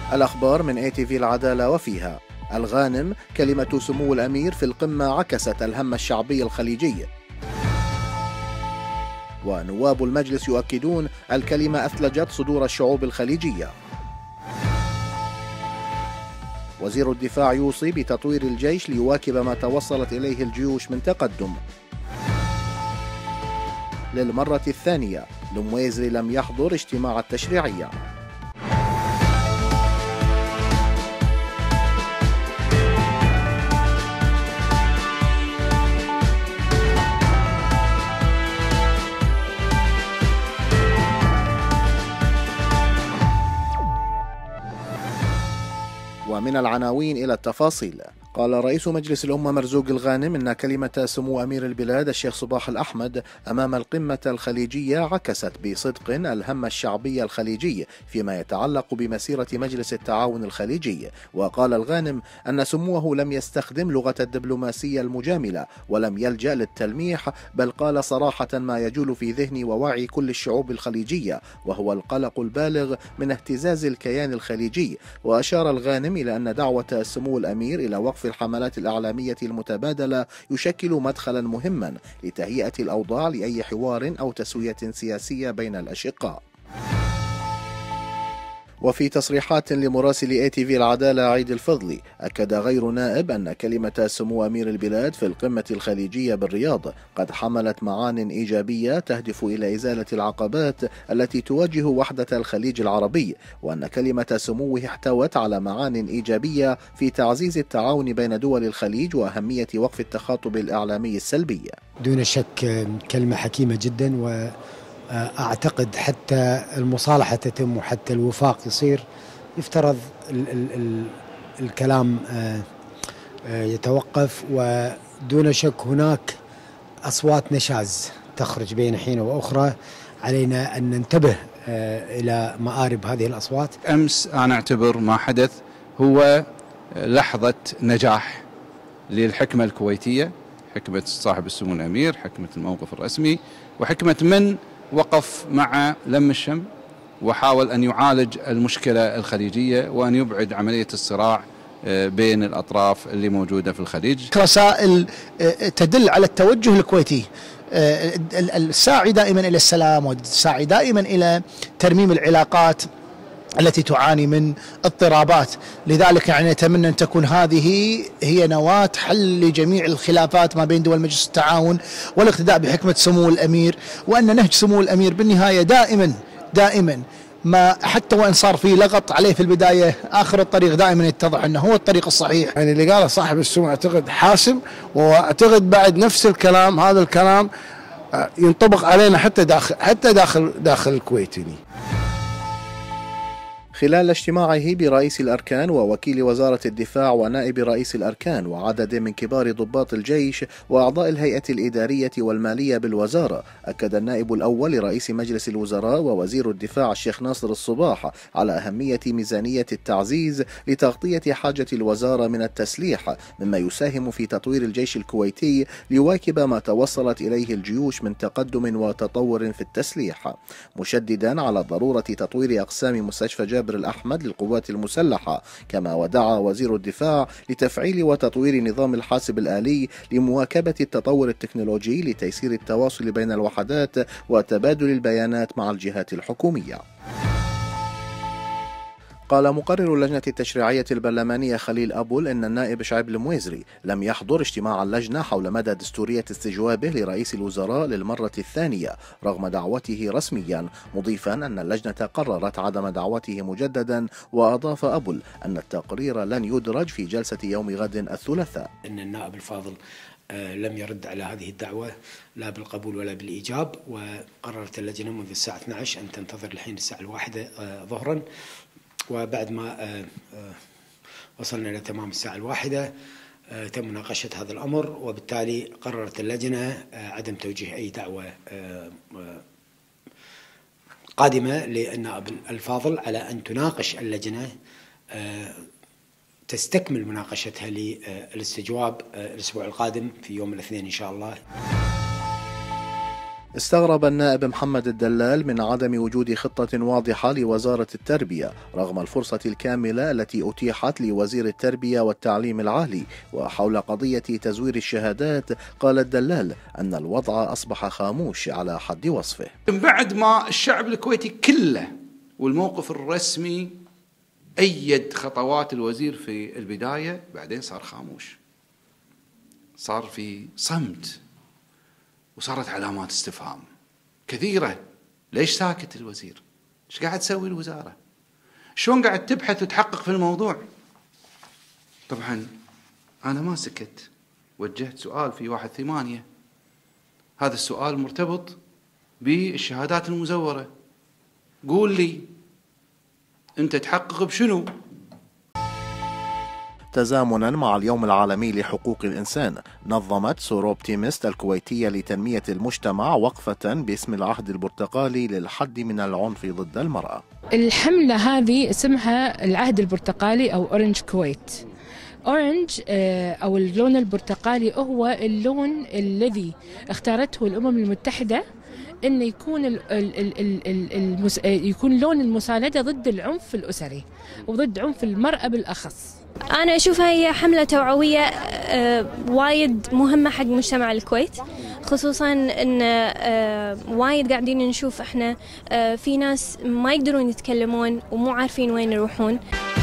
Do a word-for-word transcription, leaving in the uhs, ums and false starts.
الأخبار من إيه تي في العدالة، وفيها: الغانم: كلمة سمو الأمير في القمة عكست الهم الشعبي الخليجي. ونواب المجلس يؤكدون الكلمة أثلجت صدور الشعوب الخليجية. وزير الدفاع يوصي بتطوير الجيش ليواكب ما توصلت إليه الجيوش من تقدم. للمرة الثانية المويزري لم يحضر اجتماع التشريعية. ومن العناوين إلى التفاصيل. قال رئيس مجلس الأمة مرزوق الغانم إن كلمة سمو أمير البلاد الشيخ صباح الأحمد أمام القمة الخليجية عكست بصدق الهم الشعبي الخليجي فيما يتعلق بمسيرة مجلس التعاون الخليجي. وقال الغانم أن سموه لم يستخدم لغة الدبلوماسية المجاملة ولم يلجأ للتلميح، بل قال صراحة ما يجول في ذهن ووعي كل الشعوب الخليجية، وهو القلق البالغ من اهتزاز الكيان الخليجي. وأشار الغانم إلى أن دعوة سمو الأمير إلى وقف الحملات الإعلامية المتبادلة يشكل مدخلا مهما لتهيئة الأوضاع لأي حوار أو تسوية سياسية بين الأشقاء. وفي تصريحات لمراسل إيه تي في العدالة عيد الفضلي، أكد غير نائب أن كلمة سمو أمير البلاد في القمة الخليجية بالرياض قد حملت معان إيجابية تهدف إلى إزالة العقبات التي تواجه وحدة الخليج العربي، وأن كلمة سموه احتوت على معان إيجابية في تعزيز التعاون بين دول الخليج وأهمية وقف التخاطب الإعلامي السلبي. دون شك كلمة حكيمة جدا، و أعتقد حتى المصالحة تتم وحتى الوفاق يصير يفترض ال ال ال الكلام يتوقف، ودون شك هناك أصوات نشاز تخرج بين حين وأخرى، علينا أن ننتبه إلى مآرب هذه الأصوات. أمس أنا أعتبر ما حدث هو لحظة نجاح للحكمة الكويتية، حكمة صاحب السمو الأمير، حكمة الموقف الرسمي، وحكمة من وقف مع لم الشمل وحاول أن يعالج المشكلة الخليجية وأن يبعد عملية الصراع بين الأطراف اللي موجودة في الخليج. رسائل تدل على التوجه الكويتي الساعي دائما إلى السلام، والساعي دائما إلى ترميم العلاقات التي تعاني من اضطرابات. لذلك يعني نتمنى أن تكون هذه هي نواة حل لجميع الخلافات ما بين دول مجلس التعاون، والاقتداء بحكمة سمو الأمير، وأن نهج سمو الأمير بالنهاية دائما دائما ما حتى وإن صار في لغط عليه في البداية، آخر الطريق دائما يتضح أنه هو الطريق الصحيح. يعني اللي قاله صاحب السمو أعتقد حاسم، وأعتقد بعد نفس الكلام، هذا الكلام ينطبق علينا حتى داخل حتى داخل داخل الكويت. خلال اجتماعه برئيس الأركان ووكيل وزارة الدفاع ونائب رئيس الأركان وعدد من كبار ضباط الجيش وأعضاء الهيئة الإدارية والمالية بالوزارة، أكد النائب الأول لرئيس مجلس الوزراء ووزير الدفاع الشيخ ناصر الصباح على أهمية ميزانية التعزيز لتغطية حاجة الوزارة من التسليح، مما يساهم في تطوير الجيش الكويتي ليواكب ما توصلت إليه الجيوش من تقدم وتطور في التسليح، مشددا على ضرورة تطوير أقسام مستشفى جابر الأحمد للقوات المسلحة. كما ودعا وزير الدفاع لتفعيل وتطوير نظام الحاسب الآلي لمواكبة التطور التكنولوجي لتيسير التواصل بين الوحدات وتبادل البيانات مع الجهات الحكومية. قال مقرر اللجنة التشريعية البرلمانية خليل أبول إن النائب شعيب المويزري لم يحضر اجتماع اللجنة حول مدى دستورية استجوابه لرئيس الوزراء للمرة الثانية رغم دعوته رسميا، مضيفا أن اللجنة قررت عدم دعوته مجددا. وأضاف أبول أن التقرير لن يدرج في جلسة يوم غد الثلاثاء. إن النائب الفاضل لم يرد على هذه الدعوة لا بالقبول ولا بالإيجاب، وقررت اللجنة منذ الساعة اثنتي عشرة أن تنتظر لحين الساعة الواحدة ظهرا، وبعد ما وصلنا إلى تمام الساعة الواحدة تم مناقشة هذا الأمر، وبالتالي قررت اللجنة عدم توجيه أي دعوة قادمة للنائب الفاضل على أن تناقش اللجنة تستكمل مناقشتها للاستجواب الأسبوع القادم في يوم الاثنين إن شاء الله. استغرب النائب محمد الدلال من عدم وجود خطة واضحة لوزارة التربية رغم الفرصة الكاملة التي أتيحت لوزير التربية والتعليم العالي. وحول قضية تزوير الشهادات قال الدلال أن الوضع أصبح خاموش على حد وصفه. من بعد ما الشعب الكويتي كله والموقف الرسمي أيد خطوات الوزير في البداية، بعدين صار خاموش، صار في صمت، وصارت علامات استفهام كثيرة. ليش ساكت الوزير؟ ايش قاعد تسوي الوزارة؟ شلون قاعد تبحث وتحقق في الموضوع؟ طبعا أنا ما سكت، وجهت سؤال في واحد ثمانية. هذا السؤال مرتبط بالشهادات المزورة. قول لي أنت تحقق بشنو؟ تزامنا مع اليوم العالمي لحقوق الإنسان، نظمت سوروبتيمست الكويتية لتنمية المجتمع وقفة باسم العهد البرتقالي للحد من العنف ضد المرأة. الحملة هذه اسمها العهد البرتقالي أو أورنج كويت. أورنج أو اللون البرتقالي هو اللون الذي اختارته الأمم المتحدة أن يكون ال ال ال ال المس... يكون لون المساندة ضد العنف الأسري وضد عنف المرأة بالأخص. أنا أشوفها هي حملة توعوية وايد مهمة حق مجتمع الكويت، خصوصا أن وايد قاعدين نشوف إحنا في ناس ما يقدرون يتكلمون ومو عارفين وين يروحون.